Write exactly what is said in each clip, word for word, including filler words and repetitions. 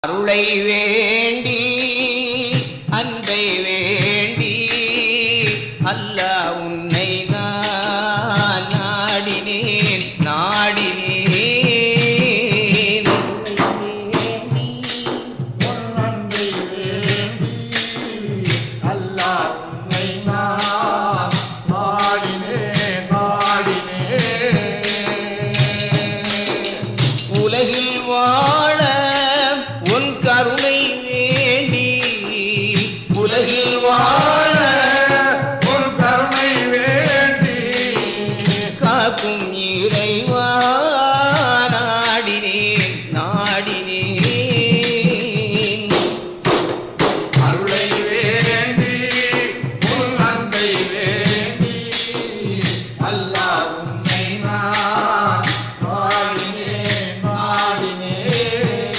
அருளை வேண்டி அன்பை வேண்டி அல்லாஹ் உன்னை நான் நாடினேன் நாடினேன் அன்பை வேண்டி அல்லாஹ் உன்னை நான் நாடினேன் நாடினேன். உலகில் வாழ உன் கருணை வேண்டி உலகில் வாழ உன் கருணை வேண்டி காக்கும் இறைவா நாடினேன் நாடினேன். அருளை வேண்டி உன் அன்பை வேண்டி அல்லாஹ் உன்னை நான் நாடினேன் நாடினேன்.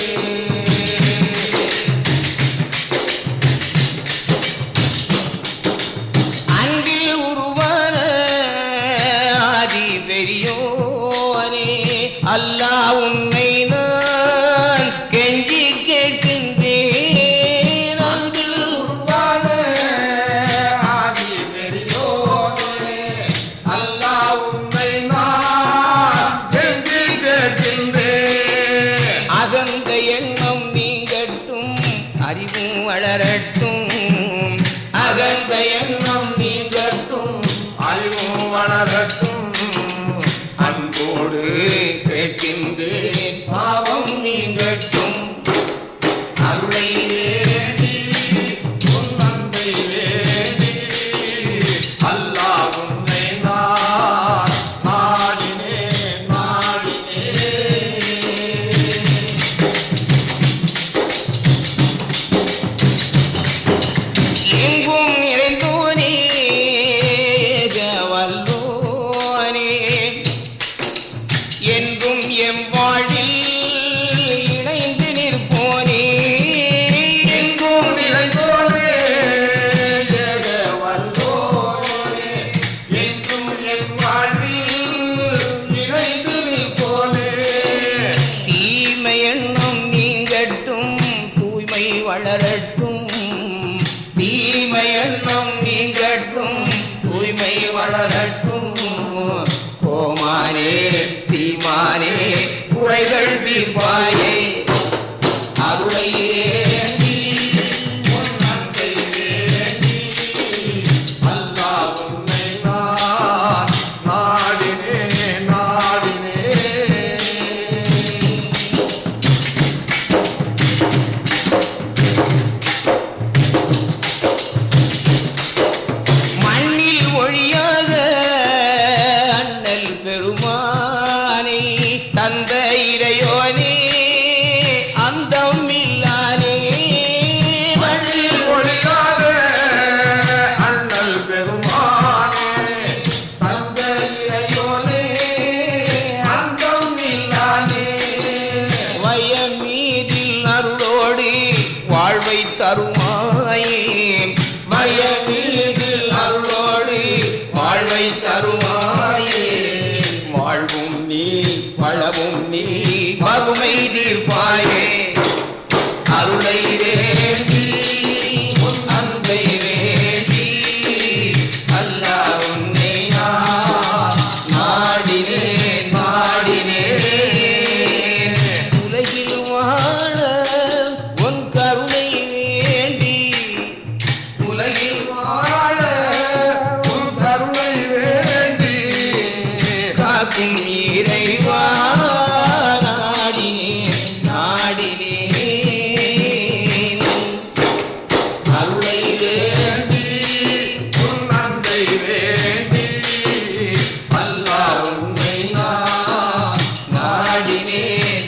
அன்பில் உருவான ஆதி பெரியோனே அல்லாஹ் உன்னை நான் கெஞ்சி கேட்கின்றேன். அன்பில் உருவான ஆதி பெரியோனே அல்லாஹ் உன்னை நான் கெஞ்சி கேட்கின்றேன். அகந்த எண்ணம் நீங்கட்டும் அறிவும் வளரட்டும். அகந்த எண்ணம் நீங்கட்டும் அறிவும் வளரட்டும். அன்போடு கேட்கின்றேன் பாவம் நீங்கட்டும். அருளை வேண்டி உன் அன்பை வேண்டி அல்லாஹ் உன்னை நான் நாடினேன் நாடினேன். எங்கும் நிறைந்தோனே ஜவல்லோனே என்றும் எம் வாழ்வில் இணைந்து நிற்போனே. எங்கும் நிறைந்தோனே ஏக வல்லோனே என்றும் என் வாழ்வில் இணைந்து நிற்போனே. தீமை எண்ணம் நீங்கட்டும் தூய்மை வளரட்டும். தீமை எண்ணம் நீங்கட்டும் தூய்மை வளரட்டும். கோமானே சீமானே குறைகள் தீர்ப்பாயே அருளை வேண்டி உன் அன்பை வேண்டி அல்லாஹ் உன்னை நான் நாடினேன் நாடினேன். மண்ணில் ஒழியாக அண்ணல் பெருமானை தந்த இறையோனே அந்தம் இல்லானே. மண்ணில் ஒளியாக அண்ணல் பெருமானே தந்த இறையோனே அந்தம் இல்லானே. வயம் மீதில் அருளோடு வாழ்வை தருமாயே. வயமீதில் அருளோடு வாழ்வை தருமாயே. வாழ்வும் நீ வளவும் நீ மகுமை தீர்ப்பாயே அருளை வேண்டி உன் அன்பை வேண்டி அல்லாஹ் உன்னை நான் நாடினேன் நாடினேன். உலகில் வாழ உன் கருணை வேண்டி உலகில் வாழ உன் கருணை வேண்டி காக்கும் இறைவா நாடினேன் நாடினேன். அருளை வேண்டி உன் அன்பை வேண்டி அல்லாஹ் உன்னை நான் நாடினேன்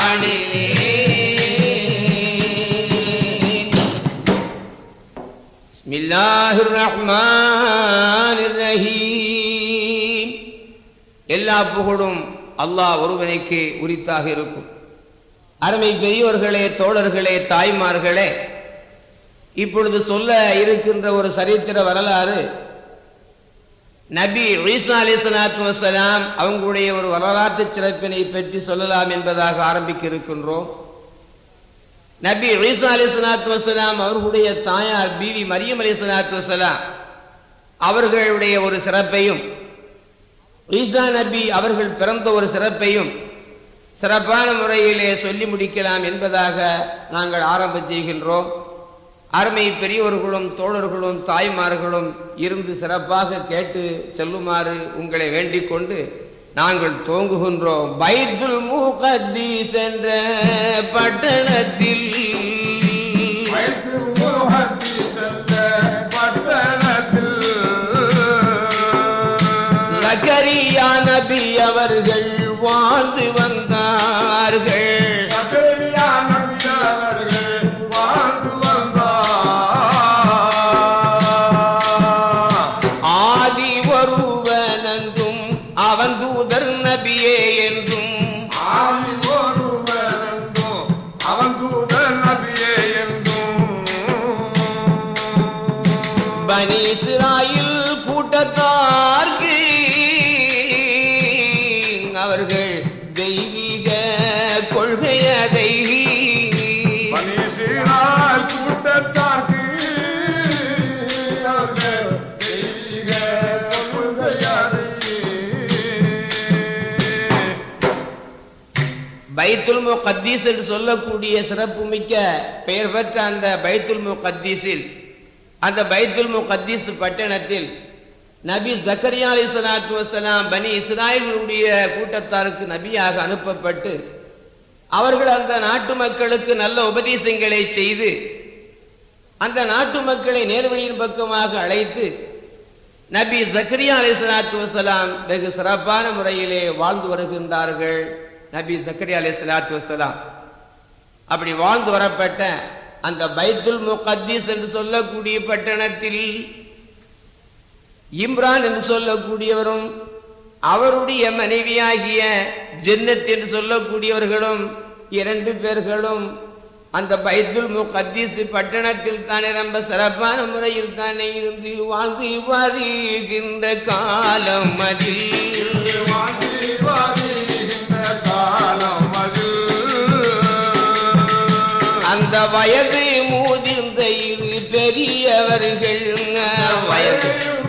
நாடினேன். பிஸ்மில்லாஹிர் ரஹ்மானிர் ரஹீம். எல்லா புகழும் அல்லாஹ் ஒருவனுக்கு உரித்தாக இருக்கும். அருமை பெரியோர்களே, தோழர்களே, தாய்மார்களே, இப்பொழுது சொல்ல இருக்கின்ற ஒரு சரித்திர வரலாறு நபி ஈசா அலைஹிஸ்ஸலாத்து வஸ்ஸலாம் அவங்களுடைய ஒரு வரலாற்று சிறப்பினை பற்றி சொல்லலாம் என்பதாக ஆரம்பிக்க இருக்கின்றோம். நபி ஈசா அலைஹிஸ்ஸலாத்து வஸ்ஸலாம் அவர்களுடைய தாயார் பீவி மரியம் அலைஹிஸ்ஸலாத்து வஸ்ஸலாம் அவர்களுடைய ஒரு சிறப்பையும், ஈசா நபி அவர்கள் பிறந்த ஒரு சிறப்பையும் சிறப்பான முறையிலே சொல்லி முடிக்கலாம் என்பதாக நாங்கள் ஆரம்பம் செய்கின்றோம். அருமை பெரியோர்களும் தோழர்களும் தாய்மார்களும் இருந்து சிறப்பாக கேட்டு செல்லுமாறு உங்களை வேண்டிக் கொண்டு நாங்கள் துவங்குகின்றோம். பைத்துல் முகத்தீஸ் என்ற பட்டணத்தில் ஜக்கரியா நபி அவர்கள் வாழ்ந்து வந்தார்கள். ஆதி ஒருவனென்றும் அவன் தூதர் நபியே என்றும், ஆதி ஒருவனென்றும் அவன் தூதர் நபியே என்றும், பனி இஸ்ராயில் கூட்டத்தார்க்கு அவர்கள் தெய்வீக கொள்கையதை, பனி இஸ்ராயில் கூட்டத்தார்க்கு அவர்கள் தெய்வீக கொள்கையதை, பைத்துல் முகத்தீஸ் என்று சொல்லக்கூடிய சிறப்புமிக்க பெயர் பெற்ற அந்த பைத்துல் முகத்தீஸில், அந்த பைத்துல் முகத்தீஸ் பட்டணத்தில் நபி ஜக்கரியா அலைஹிஸ்ஸலாத்து வஸ்ஸலாம் பனி இஸ்ராயீலுடைய கூட்டத்தாருக்கு நபியாக அனுப்பப்பட்டு அவர்கள் அந்த நாட்டு மக்களுக்கு நல்ல உபதேசங்களை செய்து அந்த நாட்டு மக்களை நேர்வழியின் பக்கமாக அழைத்து நபி ஜக்கரியா அலைஹிஸ்ஸலாத்து வஸ்ஸலாம் வெகு சிறப்பான முறையிலே வாழ்ந்து வருகின்றார்கள். நபி ஜக்கரியா அலைஹிஸ்ஸலாத்து வஸ்ஸலாம் அப்படி வாழ்ந்து வரப்பட்ட அந்த பைத்துல் முகத்தீஸ் என்று சொல்லக்கூடிய பட்டணத்தில் இம்ரான் என்று சொல்லக்கூடியவரும் அவருடைய மனைவியாகிய ஜன்னத் என்று சொல்லக்கூடியவர்களும் இரண்டு பேர்களும் அந்த பைத்துல் முகத்தீஸ் பட்டணத்தில் தானே ரொம்ப சிறப்பான முறையில் தானே இருந்து வாழ்ந்து வருகின்ற காலம் அதில், அந்த வயது மூதிர்ந்த இரு பெரியவர்கள், வயது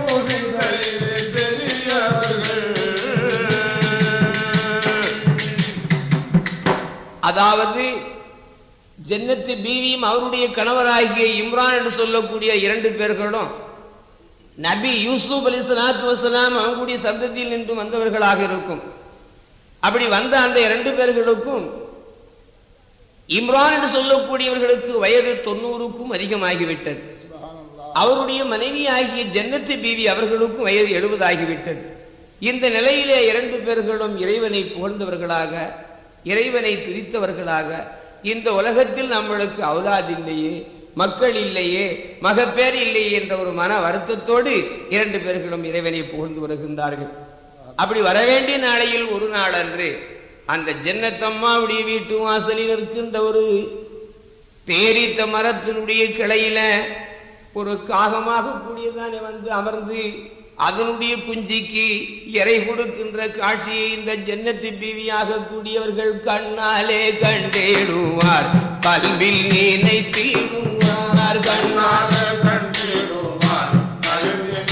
அதாவது ஜன்னத்து பீவியும் அவருடைய கணவராகிய இம்ரான் என்று சொல்லக்கூடிய இரண்டு பேர்களும் நபி யூசுப் அலைஹிஸ்ஸலாத்து வஸ்ஸலாம் அவங்களுடைய சந்ததியில் நின்று வந்தவர்களாக இருக்கும். அப்படி வந்த அந்த இரண்டு பேர்களுக்கும் இம்ரான் என்று சொல்லக்கூடியவர்களுக்கு வயது தொண்ணூறுக்கும் அதிகமாகிவிட்டது. அவருடைய மனைவி ஆகிய ஜன்னத்து பீவி அவர்களுக்கும் வயது எழுபது ஆகிவிட்டது. இந்த நிலையிலே இரண்டு பேர்களும் இறைவனை புகழ்ந்தவர்களாக, இறைவனை துதித்தவர்களாக, இந்த உலகத்தில் நம்மளுக்கு அவுலாத் இல்லையே, மக்கள் இல்லையே, மகப்பேர் இல்லையே என்ற ஒரு மன வருத்தத்தோடு இரண்டு பேர்களும் இறைவனை புகழ்ந்து வருகின்றார்கள். அப்படி வரவேண்டிய நாளையில் ஒரு நாள் அன்று அந்த ஜன்னத்தம்மாவுடைய வீட்டு வாசலில் இருக்கின்ற ஒரு பேரித்த மரத்தினுடைய கிளையில ஒரு காகமாக கூடியதானே வந்து அமர்ந்து அதனுடைய குஞ்சிக்கு இறை கொடுக்கின்ற காட்சியை இந்த ஜன்னத்து பீவியாக கூடியவர்கள் கண்ணாலே கண்டேடுவார், கல்வில் நினைத்திடுவார், கண்ணாலே கண்டேடுவார், கல்வில்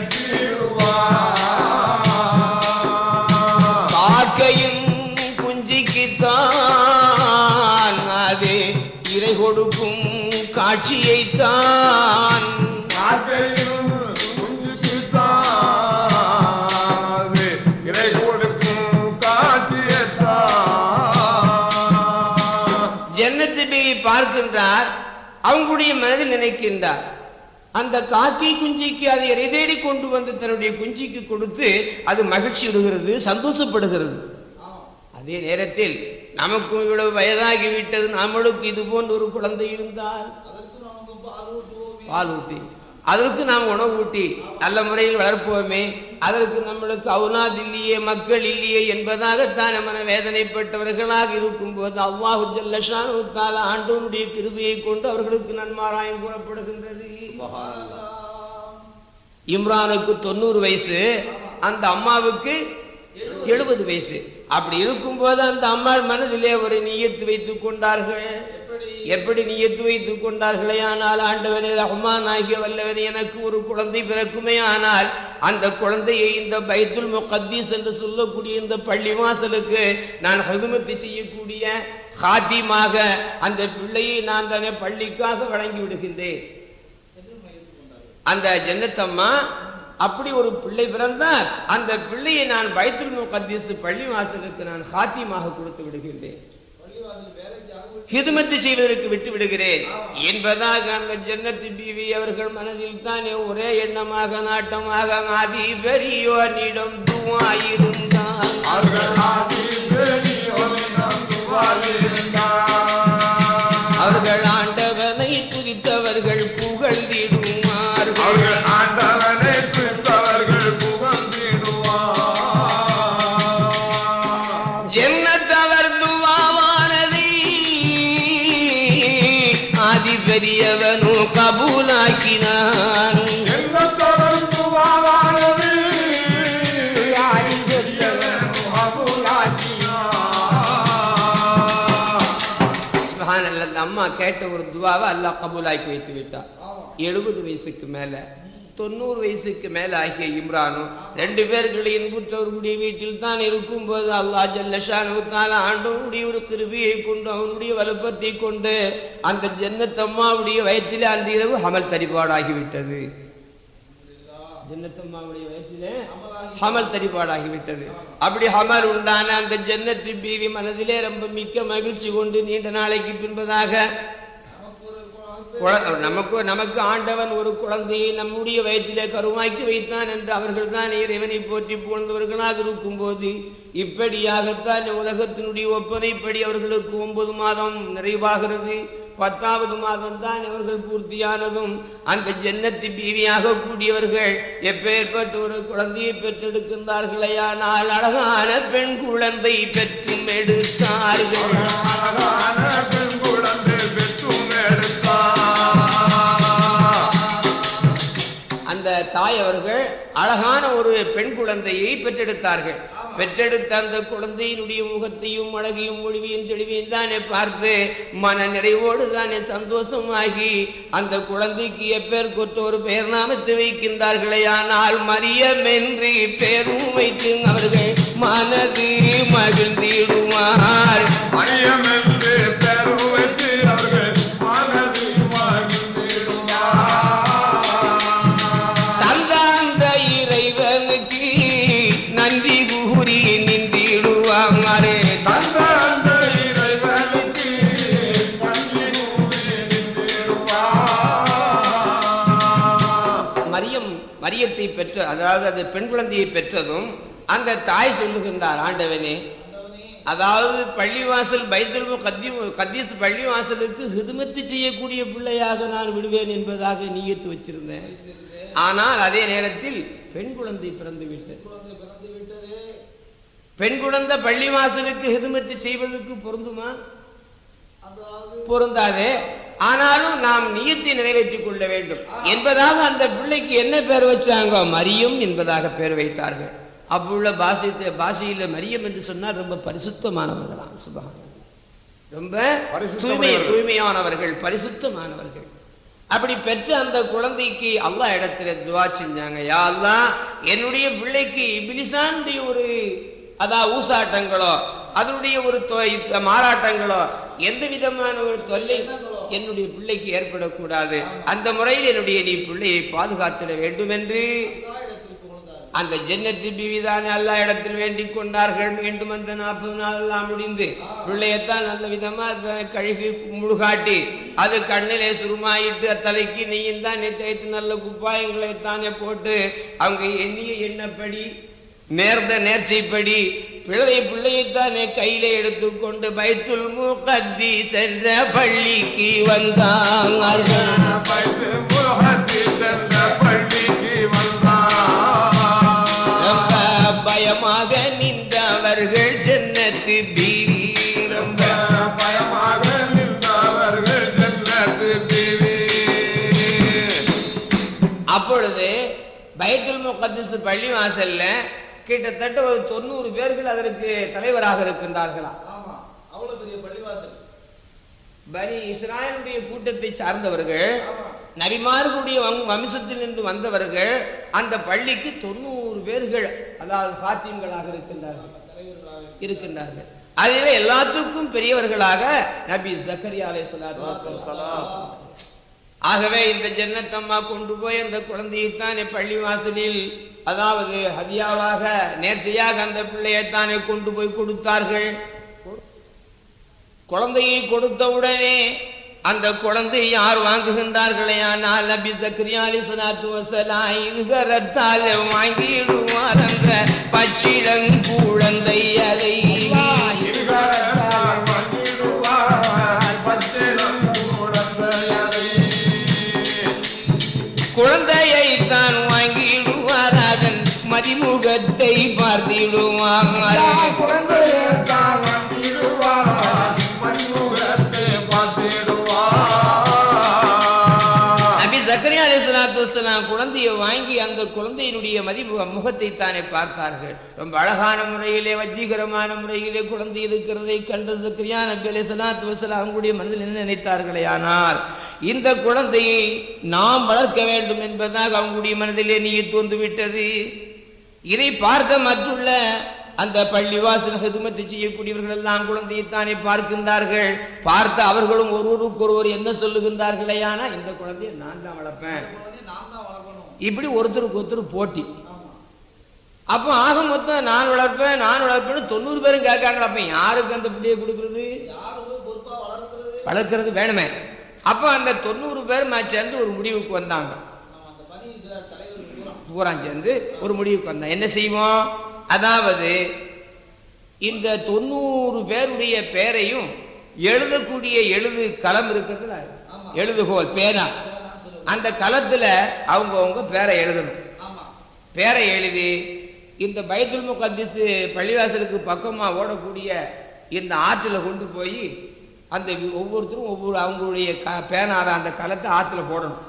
நினைத்திடுவார். காக்கையும் குஞ்சிக்குத்தான் அதே இறை கொடுக்கும் காட்சியைத்தான், காக்கையும் பார்க்கின்றார். அவங்களுடைய மனதில் நினைக்கின்றார், அந்த காக்கை குஞ்சிக்கு அதை இறை தேடி கொண்டு வந்து தன்னுடைய குஞ்சிக்கு கொடுத்து அது மகிழ்ச்சி விடுகிறது, சந்தோஷப்படுகிறது. அதே நேரத்தில் நமக்கும் இவ்வளவு வயதாகிவிட்டது, நம்மளுக்கு இது போன்ற ஒரு குழந்தை இருந்தால் பால் ஊட்டி அதற்கு நாம் உணவு ஊட்டி நல்ல முறையில் வளர்ப்போமே, அதற்கு நம்மளுக்கு அவுலாத் இல்லையே, மக்கள் இல்லையே என்பதாகத்தான் மன வேதனைப்பட்டவர்களாக இருக்கும் போது அல்லாஹு ஜல்ல ஷானஹு தஆலா ஆண்டவனுடைய கிருபையை கொண்டு அவர்களுக்கு நன்மாராயம் கூறப்படுகின்றது. இம்ரானுக்கு தொண்ணூறு வயசு, அந்த அம்மாவுக்கு எழுபது வயசு. அப்படி இருக்கும் போது அந்த அம்மாள் மனதிலே ஒரு நியத்து வைத்துக் கொண்டார்கள். எப்படி நியத்து வைத்துக் கொண்டார்களே ஆனால், ஆண்டவனே ரஹ்மான் ஆகிய வல்லவனே, எனக்கு ஒரு குழந்தை பிறக்குமே ஆனால் அந்த குழந்தையை இந்த பைத்துல் முகத்தீஸ் என்று சொல்லக்கூடிய இந்த பள்ளி வாசலுக்கு நான் ஹிதுமத்து செய்யக்கூடிய ஹாத்திமாக அந்த பிள்ளையை நான் தானே பள்ளிக்காக வழங்கி விடுகின்றேன். அந்த ஜன்னத்தம்மா அப்படி ஒரு பிள்ளை பிறந்தால் அந்த பிள்ளையை நான் பைத்துல் முகத்தீஸ் பள்ளி வாசலுக்கு நான் ஹாத்திமாக கொடுத்து விடுகின்றேன், ஹிதுமத்து செய்வதற்கு விட்டு விடுகிறேன் என்பதாக அந்த ஜன்னத்து பீவி அவர்கள் மனதில் தானே ஒரே எண்ணமாக நாட்டமாக ஆதி பெரியோனிடம் துவாயிருந்தான். அவர்கள் ஆண்டவனை துதித்தவர்கள் புகழ்ந்திடுவார்கள். ஆண்டவனை துதித்தவர்கள் புகழ்ந்திடுவார். ஜன்னத்தவர் துவாவானதை ஆதி பெரியவனோ கபூலாக்கினான். அம்மா கேட்ட ஒரு துவாவை அல்லாஹ் கபூலாக்கி வைத்து விட்டார். எழுபது வயசுக்கு மேல தொண்ணூறு வயசுக்கு மேல ஆகிய இம்ரானும் ரெண்டு பேர்களை இன்புற்றவர்களுடைய வீட்டில் தான் இருக்கும் போது அல்லாஹ் ஜல்ல ஷானஹு தஆலா ஆண்டவனுடைய ஒரு கிருபையை கொண்டு அவனுடைய வலுப்பத்தை கொண்டு அந்த ஜன்னத் அம்மாவுடைய வயிற்றிலே அந்த இரவு ஹமல் தரிபாடாகிவிட்டது. ஜன்னத்தம்மாவுடைய வயிற்றிலே ஹமல் தரிபாடாகிவிட்டது. அப்படி ஹமல் உண்டான அந்த ஜன்னத்து பீவி மனதிலே ரொம்ப மிக்க மகிழ்ச்சி கொண்டு நீண்ட நாளைக்கு பின்பதாக நமக்கு நமக்கு ஆண்டவன் ஒரு குழந்தையை நம்முடைய வயிற்றிலே கருமாக்கி வைத்தான் என்று அவர்கள் தான் இறைவனை போற்றி புகழ்ந்தவர்களாக இருக்கும் போது இப்படியாகத்தான் உலகத்தினுடைய ஒப்பனைப்படி அவர்களுக்கு ஒன்பது மாதம் நிறைவாகிறது. பத்தாவது மாதம் தான் அவர்கள் பூர்த்தியானதும் அந்த ஜன்னத்து பீவியாக கூடியவர்கள் எப்பேற்பட்ட ஒரு குழந்தையை பெற்றெடுக்கின்றார்களே ஆனால் அழகான பெண் குழந்தை பெற்றும் எடுத்தார்கள். அந்த தாய் அவர்கள் அழகான ஒரு பெண் குழந்தையை பெற்றெடுத்தார்கள். பெற்றெடுத்த அந்த குழந்தையினுடைய முகத்தையும் அழகையும் மொழிவையும் தெளிவையும் தானே பார்த்து மன நிறைவோடு தானே சந்தோஷமாகி அந்த குழந்தைக்கு எப்பேர் கொட்ட ஒரு பெயர் நாமத்தை வைக்கின்றார்களே ஆனால் மரியம் என்று பெயரும் வைத்து அவர்கள் மனது மகிழ்ந்திடுவார். மரியம் என்று பெயரும் வைத்து அவர்கள் மனது நன்றி கூறி நின்றிடுவாங்களே. மரியம் மரியத்தை பெற்ற அதாவது அந்த பெண் குழந்தையை பெற்றதும் அந்த தாய் சொல்லுகின்றார், ஆண்டவனே, அதாவது பள்ளிவாசல் பைத்துல் முகத்தீஸ் பள்ளிவாசலுக்கு ஹிதுமத்து செய்யக்கூடிய பிள்ளையாக நான் விடுவேன் என்பதாக நியத்து வச்சிருந்தேன். ஆனால் அதே நேரத்தில் பெண் குழந்தை பிறந்து விட்டது. பெண் குழந்தை பள்ளிவாசலுக்கு ஹிதுமத்து செய்வதற்கு பொருந்துமா? பொருந்தாதே. ஆனாலும் நாம் நியத்தை நிறைவேற்றிக் கொள்ள வேண்டும் என்பதாக அந்த பிள்ளைக்கு என்ன பேர் வச்சாங்க? மரியம் என்பதாக பேர் வைத்தார்கள். அப்புள்ள பாஷை பாஷையில மரியம் என்று சொன்னால் ரொம்ப பரிசுத்தமானவர்களாம். சுபஹானல்லாஹ், ரொம்ப தூய்மை தூய்மையானவர்கள், பரிசுத்தமானவர்கள். அப்படி பெற்ற அந்த குழந்தைக்கு அல்லாஹ் இடத்துல துவா செஞ்சாங்க, யா அல்லாஹ், என்னுடைய பிள்ளைக்கு இப்லிஸானுடைய ஒரு அதா ஊசாட்டங்களோ அதனுடைய ஒரு மாறாட்டங்களோ எந்த விதமான ஒரு தொல்லை என்னுடைய பிள்ளைக்கு ஏற்படக்கூடாது. அந்த முறையில் என்னுடைய நீ பிள்ளையை பாதுகாத்திட வேண்டும் என்று அந்த ஜன்னத்து பீவிதானே அல்லா இடத்தில் வேண்டிக் கொண்டார்கள். மீண்டும் அந்த நாற்பது நாள் எல்லாம் முடிந்து பிள்ளையத்தான் நல்ல விதமா கழுகி முழுகாட்டி அது கண்ணிலே சுருமாயிட்டு தலைக்கு நெய்யும் தான் தேய்த்து நல்ல குப்பாயங்களை தானே போட்டு அவங்க எண்ணிய எண்ணப்படி நேர்ந்த நேர்ச்சைப்படி பிள்ளை பிள்ளையைத்தானே கையில எடுத்துக்கொண்டு பைத்துல் முகத்தீஸ் என்ற பள்ளிக்கு வந்தார்கள். பயமாக நின்றவர்கள் ஜன்னத்து பீவி, ரொம்ப பயமாக நின்றவர்கள் ஜன்னத்து பீவி. அப்பொழுது பைத்துல் முகத்தீஸ் பள்ளி வாசல்ல கிட்டத்தட்ட ஒரு தொண்ணூறு பேர்கள் அதற்கு தலைவராக இருக்கின்றார்களா. அவ்வளவு பெரிய பள்ளிவாசல். பனி இஸ்ராயலுடைய கூட்டத்தை சார்ந்தவர்கள், நபிமார்களுடைய வம்சத்தில் நின்று வந்தவர்கள், அந்த பள்ளிக்கு தொண்ணூறு பேர்கள் அதாவது ஹாத்திம்களாக இருக்கின்றார்கள் இருக்கின்றார்கள் அதில் எல்லாத்துக்கும் பெரியவர்களாக நபி ஜக்கரியா அலைஹிஸ்ஸலாத்து வஸலாம். ஆகவே இந்த ஜன்னத்தம்மா கொண்டு போய் அந்த குழந்தையைத்தானே பள்ளிவாசலில் அதாவது ஹதியாவாக நேர்ச்சையாக அந்த பிள்ளையைத்தானே கொண்டு போய் கொடுத்தார்கள். குழந்தையை கொடுத்தவுடனே அந்த குழந்தை யார் வாங்குகின்றார்களே ஆனால் நபி ஜக்கரியா அலைஹிஸ்ஸலாத்து வஸலாம் இருகரத்தால் வாங்கிடுவார் அந்த பச்சிளங்குழந்தை. அதை இருகரத்தால் வாங்கிடுவார் பச்சிளங்குழந்தையை. குழந்தையை தான் வாங்கிடுவார், அதன் மதிமுகத்தை பார்த்திடுவார். குழந்தையை தான் வாங்கிடுவார், மதிமுகத்தை பார்த்திடுவார். நபி ஜக்கரியா அலைஹிஸ்ஸலாத்து வஸலாம் குழந்தையை வாங்கி அந்த குழந்தையினுடைய மதிமுக முகத்தை தானே பார்த்தார்கள். ரொம்ப அழகான முறையிலே வஜீகரமான முறையிலே குழந்தை இருக்கிறதை கண்ட ஜக்கரியா நபி அலைஹிஸ்ஸலாத்து வஸலாம் அவங்களுடைய மனதில் என்ன நினைத்தார்களே ஆனால் இந்த குழந்தையை நாம் வளர்க்க வேண்டும் என்பதாக அவங்களுடைய மனதிலே நீயத் தோன்று விட்டது. இதை பார்க்க மற்றுள்ள அந்த பள்ளிவாசல் ஹிதுமத்தை செய்யக்கூடியவர்கள் எல்லாம் குழந்தையைத்தானே பார்க்கின்றார்கள். பார்த்து அவர்களும் ஒருவருக்கு ஒருவர் என்ன சொல்லுகின்றார்களே ஆனா இந்த குழந்தையை நான் தான் வளர்ப்பேன், இப்படி ஒருத்தருக்கு ஒருத்தர் போட்டி. அப்போ ஆக மொத்தம் நான் வளர்ப்பேன் நான் வளர்ப்பேன்னு தொண்ணூறு பேரும் கேட்காங்க. அப்ப யாருக்கு அந்த பிள்ளையை கொடுக்கறது, வளர்க்கறது வேணுமே. அப்ப அந்த தொண்ணூறு பேர் சேர்ந்து ஒரு முடிவுக்கு வந்தாங்க. பூரா சேர்ந்து ஒரு முடிவுக்கு வந்தாங்க, என்ன செய்வோம், அதாவது இந்த தொண்ணூறு பேருடைய பேரையும் எழுதக்கூடிய எழுது களம் இருக்கிறதுல எழுதுகோல் பேனா, அந்த களத்துல அவங்க அவங்க பேரை எழுதணும். பேரை எழுதி இந்த பைத்துல் முகத்திஸ் பள்ளிவாசலுக்கு பக்கமா ஓடக்கூடிய இந்த ஆற்றுல கொண்டு போய் அந்த ஒவ்வொருத்தரும் ஒவ்வொரு அவங்களுடைய பேனால அந்த களத்தை ஆற்றுல போடணும்.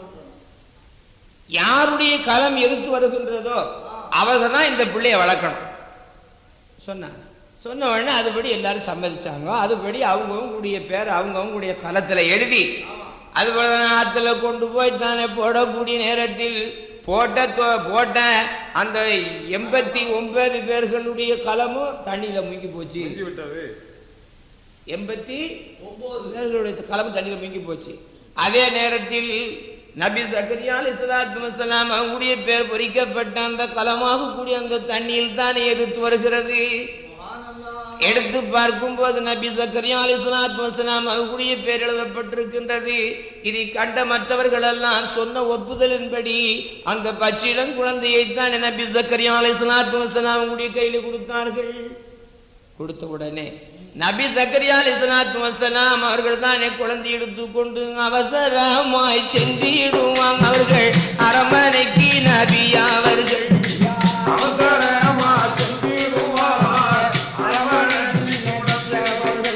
யாருடைய களம் எதிர்த்து வருகின்றதோ அவர்கள் தான் இந்த பிள்ளைய வளர்க்கணும் சொன்னாங்க. சொன்ன உடனே அதுபடி எல்லாரும் சம்மதிச்சாங்க. அதுபடி அவங்கவுங்களுடைய பேர் அவங்கவுங்களுடைய களத்துல எழுதி அது ஆற்றுல கொண்டு போய் தானே போடக்கூடிய நேரத்தில் போட்ட போட்ட அந்த எண்பத்தி ஒன்பது பேர்களுடைய களமும் தண்ணியில முங்கி போச்சு. எண்பத்தி ஒன்பது பேர்களுடைய களமும் தண்ணியில முங்கி போச்சு. அதே நேரத்தில் நபி ஜக்கரியா அலைஹிஸ்ஸலாத்து வஸலாம் அவங்களுடைய பேர் பொறிக்கப்பட்ட அந்த களமாக கூடிய அந்த தண்ணியில் தானே எடுத்து வருகிறது. எடுத்து பார்க்கும் போது நபி ஜக்கரியா அலைஹிஸ்ஸலாத்து வஸலாம் அவங்களுடைய பேர் எழுதப்பட்டிருக்கின்றது. இதை கண்ட மற்றவர்கள் எல்லாம் சொன்ன ஒப்புதலின்படி அந்த பச்சிளம் குழந்தையை தான் நபி ஜக்கரியா அலைஹிஸ்ஸலாத்து வஸலாம் அவங்களுடைய கையில கொடுத்தார்கள். கொடுத்த உடனே நபி ஜக்கரியா அலைஹிஸ்ஸலாத்து வஸலாம் அவர்கள் தானே குழந்தை எடுத்துக்கொண்டு அவசரமாய் சென்றிடுவாங்க. அவர்கள் அரமனைக்கு நபி அவர்கள் அவசரமாய் சென்றிடுவார் அரமனைக்கு அவர்கள்.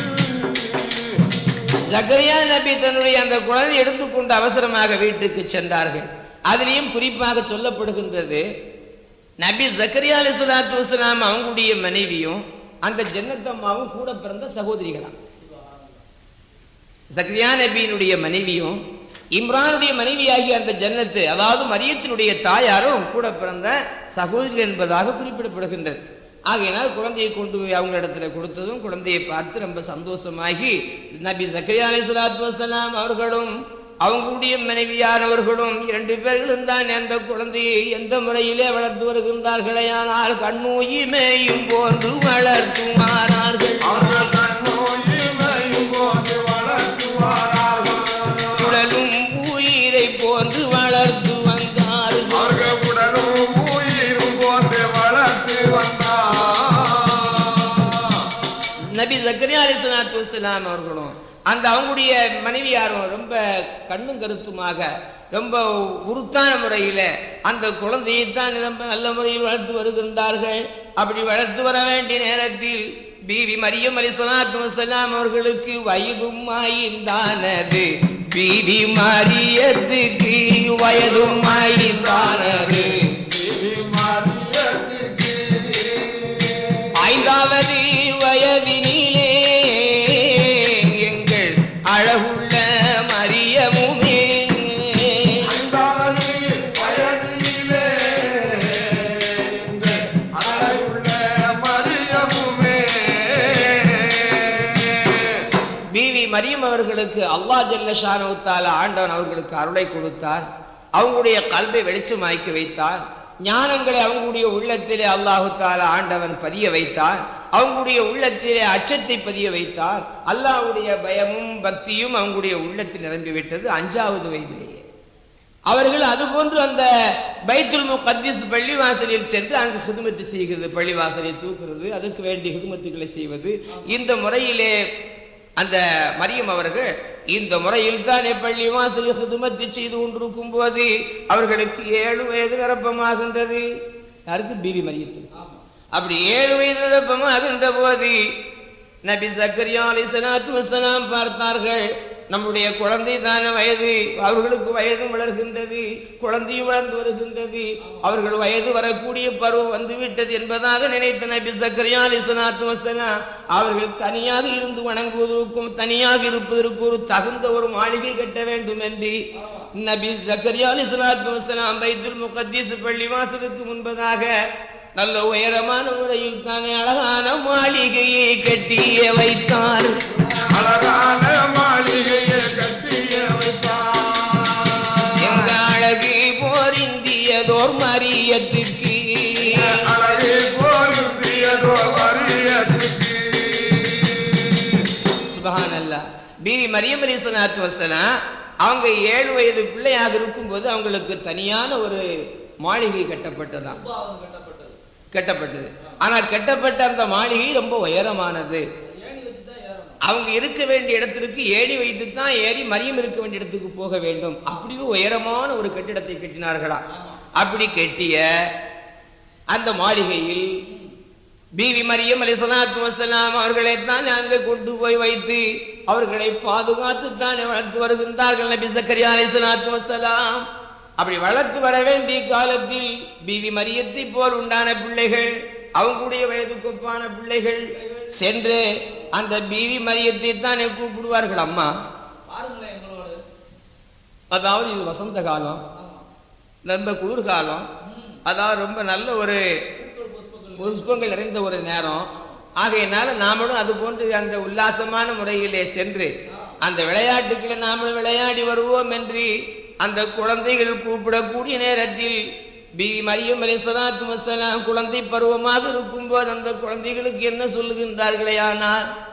ஜக்கரியா நபி தன்னுடைய அந்த குழந்தை எடுத்துக்கொண்டு அவசரமாக வீட்டுக்கு சென்றார்கள். அதிலையும் குறிப்பாக சொல்லப்படுகின்றது நபி ஜக்கரியா அலைஹிஸ்ஸலாத்து வஸலாம் அவங்களுடைய மனைவியும் அந்த ஜன்னத்தம்மாவும் கூட பிறந்த சகோதரிகளா. ஜக்கரியா நபியினுடைய மனைவியும் இம்ரானுடைய மனைவியாகிய அந்த ஜன்னத்து அதாவது மரியத்தினுடைய தாயாரும் கூட பிறந்த சகோதரி என்பதாக குறிப்பிடப்படுகின்றது. ஆகையினால் குழந்தையை கொண்டு போய் அவங்க இடத்துல கொடுத்ததும் குழந்தையை பார்த்து ரொம்ப சந்தோஷமாகி நபி ஜக்கரியா அலைஹிஸ்ஸலாத்து வஸலாம் அவர்களும் அவங்களுடைய மனைவியானவர்களும் இரண்டு பேர்களும் தான் அந்த குழந்தையை எந்த முறையிலே வளர்த்து வருகின்றார்களே ஆனால் கண்ணூயிமையும் போன்று வளர்த்துவார்கள். உடலும் உயிரை போன்று வளர்த்து வந்தார்கள். நபி ஜக்கரியா அலைஹிஸ்ஸலாத்து வஸலாம் அவர்களும் அந்த அவங்களுடைய மனைவியாரும் ரொம்ப கண்ணும் கருத்துமாக ரொம்ப உருத்தான முறையில அந்த குழந்தையை தான் ரொம்ப நல்ல முறையில் வளர்த்து வருகின்றார்கள். அப்படி வளர்த்து வர வேண்டிய நேரத்தில் பீவி மரியம் அலைஹிஸ்ஸலாத்து வஸலாம் அவர்களுக்கு வயதும் ஆயிந்தானது. பீவி மரியத்துக்கு வயதும் ஆயிந்தானது. பீவி மரியத்துக்கு அவர்களுக்கு அல்லாஹ் ஜல்ல ஷானஹு தஆலா ஆண்டவன் அவர்களுக்கு அருளை கொடுத்தார். அவங்களுடைய கல்வை வெளிச்சமாக்கி வைத்தார். ஞானங்களை அவங்களுடைய உள்ளத்திலே அல்லாஹு தஆலா ஆண்டவன் பதிய வைத்தார். அவங்களுடைய உள்ளத்திலே அச்சத்தை பதிய வைத்தார். அல்லாஹ்வுடைய பயமும் பக்தியும் அவங்களுடைய உள்ளத்தில் நிரம்பிவிட்டது அஞ்சாவது வயதிலேயே. அவர்கள் அதுபோன்று அந்த பைத்துல் முகத்திஸ் பள்ளிவாசலில் சென்று அங்கு ஹிதுமத்து செய்கிறது, பள்ளிவாசலை தூக்குறது, அதுக்கு வேண்டிய ஹிதுமத்துக்களை செய்வது. இந்த முறையிலே அந்த மரியம் அவர்கள் இந்த முறையில் தானே பள்ளிவாசலில் ஹிதுமத்து செய்து கொண்டிருக்கும் போது அவர்களுக்கு ஏழு வயது நிரப்பமாகின்றது. யாருக்கு? பீவி மரியத்துக்கு. அப்படி ஏழு வயது நிரப்பமாகின்ற போது நபி ஜக்கரியா அலைஹிஸ்ஸலாத்து வஸ்ஸலாம் பார்த்தார்கள், நம்முடைய குழந்தை தான வயது, அவர்களுக்கு வயது வளர்கின்றது, குழந்தையும் வளர்ந்து வருகின்றது, அவர்கள் வயது வரக்கூடிய பருவம் வந்துவிட்டது என்பதாக நினைத்த நபி ஜக்கரியா அலைஹிஸ்ஸலாத்து வஸ்ஸலாம் அவர்கள் தனியாக இருந்து வணங்குவதற்கும் தனியாக இருப்பதற்கு ஒரு தகுந்த ஒரு மாளிகை கட்ட வேண்டும் என்று நபி ஜக்கரியா அலைஹிஸ்ஸலாத்து வஸ்ஸலாம் பைத்துல் முகத்திஸ் பள்ளிவாசலுக்கு முன்பதாக நல்ல உயரமான முறையில் தானே அழகான மாளிகையை கட்டிய வைத்தார். அழகான மாளிகையை கட்டிய வைத்தார். எங்க அழகு போரிந்தியதோர் மரியத்துக்கு, அழகு போரிந்தியதோர் மரியத்துக்கு. சுப்ஹானல்லாஹ். பீவி மரியம் அலைஹிஸ்ஸலாத்து வஸ்ஸலாம் அவங்க ஏழு வயது பிள்ளையாக இருக்கும் போது அவங்களுக்கு தனியான ஒரு மாளிகை கட்டப்பட்டதான் கட்டப்பட்டது. ஆனால் கட்டப்பட்ட அந்த மாளிகை ரொம்ப உயரமானது. அவங்க இருக்க வேண்டிய இடத்திற்கு ஏணி வைத்து தான் ஏறி மரியம் இருக்க வேண்டிய இடத்துக்கு போக வேண்டும். அப்படி உயரமான ஒரு கட்டிடத்தை கட்டினார்களா. அப்படி கட்டிய அந்த மாளிகையில் பீவி மரியம் அலைஹிஸ்ஸலாத்து வஸ்ஸலாம் அவர்களை தான் அங்கே கொண்டு போய் வைத்து அவர்களை பாதுகாத்து தான் வளர்த்து வருகின்றார்கள் நபி ஜக்கரியா அலைஹிஸ்ஸலாத்து வஸ்ஸலாம். அப்படி வளர்த்து வர வேண்டிய காலத்தில் பீவி மரியத்தை போல் உண்டான பிள்ளைகள், அவங்களுடைய வயதுக்கு ஒப்பான பிள்ளைகள் சென்று அந்த பீவி மரியத்தை தான் கூப்பிடுவார்கள், அம்மா அதாவது இது வசந்த காலம், ரொம்ப குளிர்காலம், அதாவது ரொம்ப நல்ல ஒரு புஷ்பங்கள் நிறைந்த ஒரு நேரம். ஆகையினால நாமளும் அது போன்று அந்த உல்லாசமான முறையிலே சென்று அந்த விளையாட்டுக்களை நாமளும் விளையாடி வருவோம் என்று அந்த குழந்தைகள் கூப்பிடக்கூடிய நேரத்தில் பீவி மரியம் அலைஹிஸ்ஸலாத்து வஸ்ஸலாம் குழந்தை பருவமாக இருக்கும் போது அந்த குழந்தைகளுக்கு என்ன சொல்லுகின்றார்களே, ஆனால்